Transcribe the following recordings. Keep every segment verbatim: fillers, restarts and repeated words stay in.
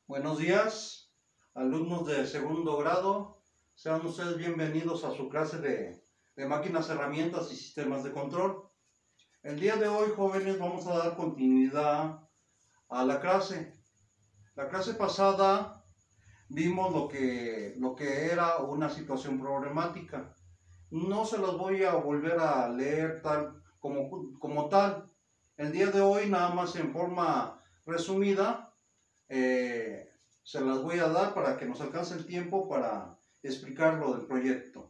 Buenos días, alumnos de segundo grado. Sean ustedes bienvenidos a su clase de, de máquinas, herramientas y sistemas de control. El día de hoy, jóvenes, vamos a dar continuidad a la clase. La clase pasada vimos lo que, lo que era una situación problemática. No se los voy a volver a leer tal como, como tal. El día de hoy, nada más en forma resumida, eh, se las voy a dar para que nos alcance el tiempo para explicar lo del proyecto.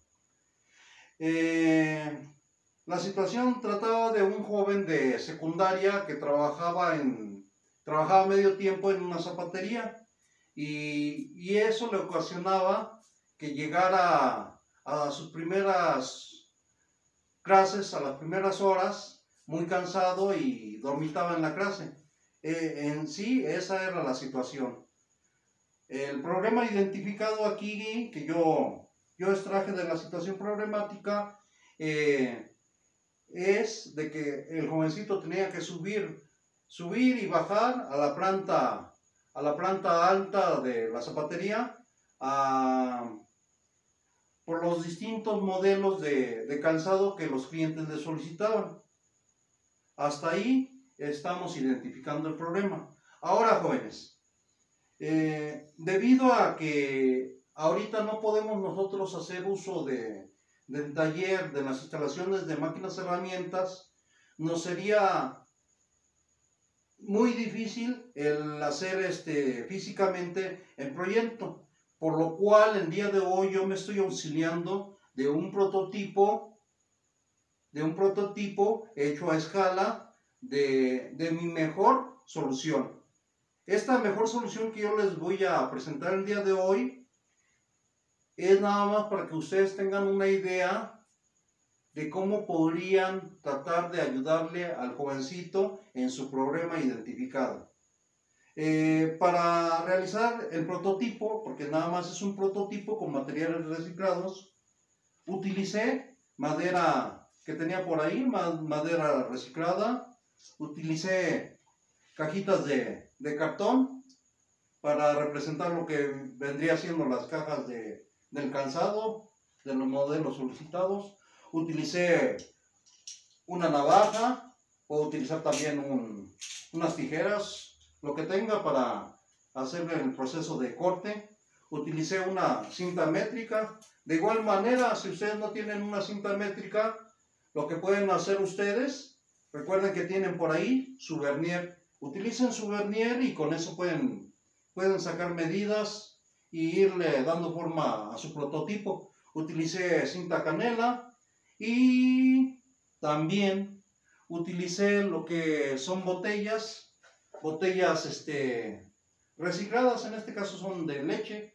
Eh, la situación trataba de un joven de secundaria que trabajaba, en, trabajaba medio tiempo en una zapatería y, y eso le ocasionaba que llegara a, a sus primeras clases, a las primeras horas, muy cansado y dormitaba en la clase. Eh, en sí, esa era la situación. El problema identificado aquí, que yo, yo extraje de la situación problemática, eh, es de que el jovencito tenía que subir, subir y bajar a la planta, a la planta alta de la zapatería, a, por los distintos modelos de, de calzado que los clientes le solicitaban. Hasta ahí estamos identificando el problema. Ahora, jóvenes, eh, debido a que ahorita no podemos nosotros hacer uso de, del taller, de las instalaciones de máquinas, herramientas, nos sería muy difícil el hacer este, físicamente el proyecto, por lo cual el día de hoy yo me estoy auxiliando de un prototipo, de un prototipo hecho a escala de, de mi mejor solución. Esta mejor solución que yo les voy a presentar el día de hoy es nada más para que ustedes tengan una idea de cómo podrían tratar de ayudarle al jovencito en su problema identificado. Eh, para realizar el prototipo, porque nada más es un prototipo con materiales reciclados, utilicé madera que tenía por ahí, madera reciclada, utilicé cajitas de, de cartón para representar lo que vendría siendo las cajas de, del calzado, de los modelos solicitados. Utilicé una navaja, puedo utilizar también un, unas tijeras, lo que tenga para hacer el proceso de corte. Utilicé una cinta métrica. De igual manera, si ustedes no tienen una cinta métrica, lo que pueden hacer ustedes, recuerden que tienen por ahí su vernier. Utilicen su vernier y con eso pueden, pueden sacar medidas y irle dando forma a su prototipo. Utilicé cinta canela y también utilicé lo que son botellas, botellas este, recicladas, en este caso son de leche,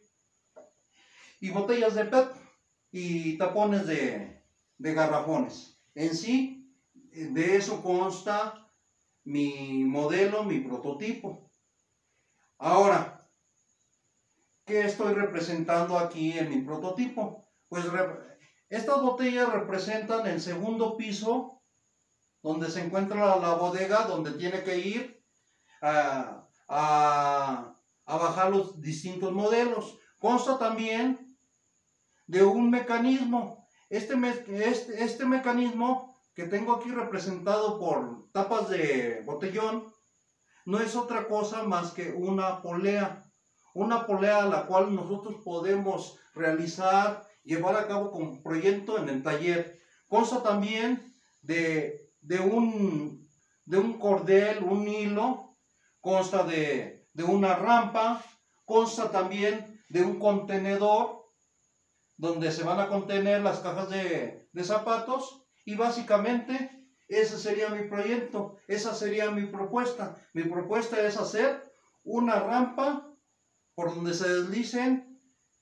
y botellas de P E T y tapones de, de garrafones. En sí, de eso consta mi modelo, mi prototipo. Ahora, ¿qué estoy representando aquí en mi prototipo? Pues estas botellas representan el segundo piso donde se encuentra la bodega, donde tiene que ir a, a, a bajar los distintos modelos. Consta también de un mecanismo. Este, este, este mecanismo que tengo aquí representado por tapas de botellón no es otra cosa más que una polea. Una polea a la cual nosotros podemos realizar, llevar a cabo como proyecto en el taller. Consta también de, de, un, de un cordel, un hilo, consta de, de una rampa, consta también de un contenedor donde se van a contener las cajas de, de zapatos y básicamente ese sería mi proyecto, esa sería mi propuesta. Mi propuesta es hacer una rampa por donde se deslicen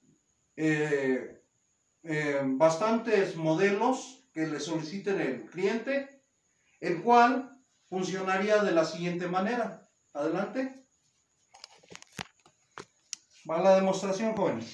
eh, eh, bastantes modelos que le soliciten el cliente, el cual funcionaría de la siguiente manera. Adelante. Va la demostración, jóvenes.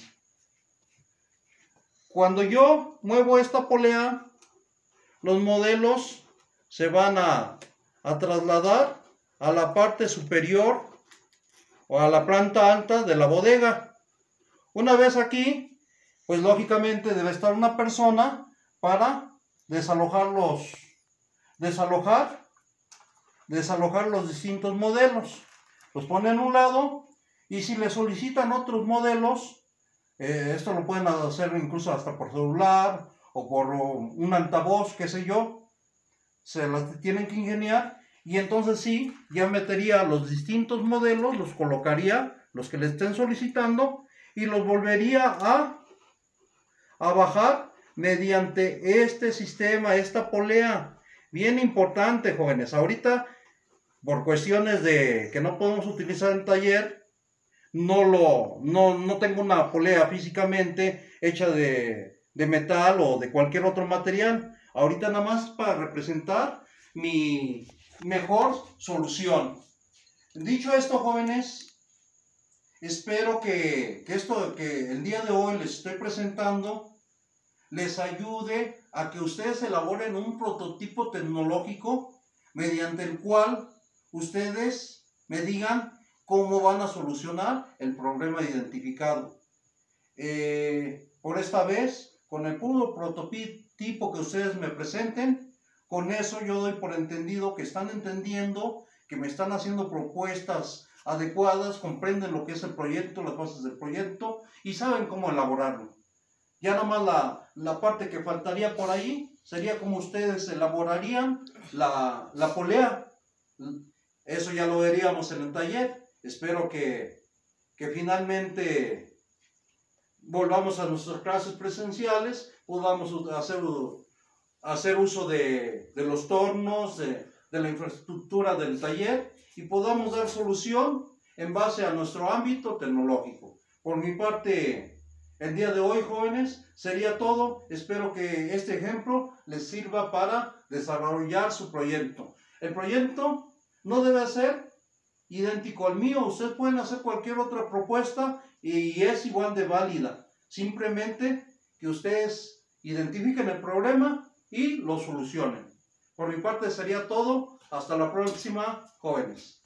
Cuando yo muevo esta polea, los modelos se van a, a trasladar a la parte superior o a la planta alta de la bodega. Una vez aquí, pues lógicamente debe estar una persona para desalojar los, desalojar, desalojar los distintos modelos. Los pone en un lado y si le solicitan otros modelos, eh, esto lo pueden hacer incluso hasta por celular o por un altavoz, qué sé yo, se las tienen que ingeniar y entonces sí, ya metería los distintos modelos, los colocaría, los que le estén solicitando y los volvería a, a bajar mediante este sistema, esta polea. Bien importante, jóvenes, ahorita por cuestiones de que no podemos utilizar en taller, no, lo, no, no tengo una polea físicamente hecha de, de metal o de cualquier otro material. Ahorita nada más para representar mi mejor solución. Dicho esto, jóvenes, espero que, que esto que el día de hoy les estoy presentando les ayude a que ustedes elaboren un prototipo tecnológico mediante el cual ustedes me digan cómo van a solucionar el problema identificado. Eh, por esta vez, con el puro prototipo que ustedes me presenten, con eso yo doy por entendido que están entendiendo, que me están haciendo propuestas adecuadas, comprenden lo que es el proyecto, las bases del proyecto y saben cómo elaborarlo. Ya nada más la, la parte que faltaría por ahí sería cómo ustedes elaborarían la, la polea. Eso ya lo veríamos en el taller. Espero que, que finalmente volvamos a nuestras clases presenciales, podamos hacer, hacer uso de, de los tornos, de, de la infraestructura del taller y podamos dar solución en base a nuestro ámbito tecnológico. Por mi parte, el día de hoy, jóvenes, sería todo. Espero que este ejemplo les sirva para desarrollar su proyecto. El proyecto no debe ser idéntico al mío. Ustedes pueden hacer cualquier otra propuesta y es igual de válida. Simplemente que ustedes identifiquen el problema y lo solucionen. Por mi parte sería todo. Hasta la próxima, jóvenes.